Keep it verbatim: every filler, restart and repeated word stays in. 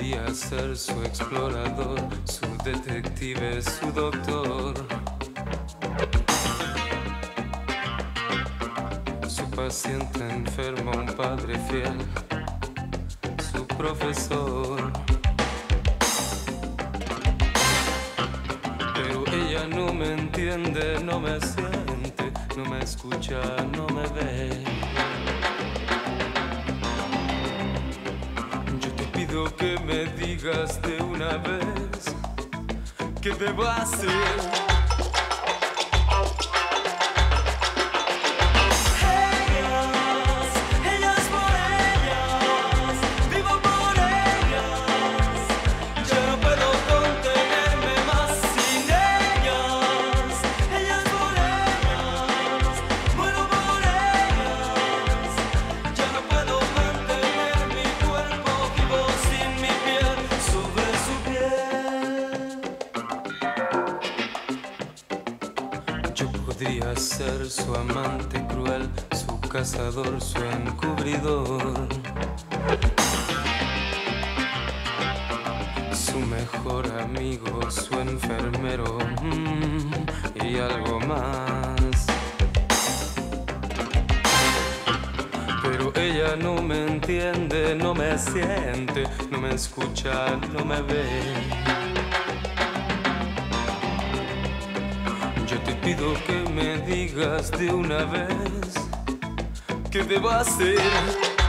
podría ser su explorador, su detective, su doctor. Su paciente enfermo, un padre fiel, su profesor. Pero ella no me entiende, no me siente, no me escucha, no me ve. Yo te pido que me digas de una vez qué debo hacer. Podría ser su amante cruel, su cazador, su encubridor, su mejor amigo, su enfermero, mmm, y algo más. Pero ella no me entiende, no me siente, no me escucha, no me ve. Yo te pido que me digas de una vez qué debo hacer.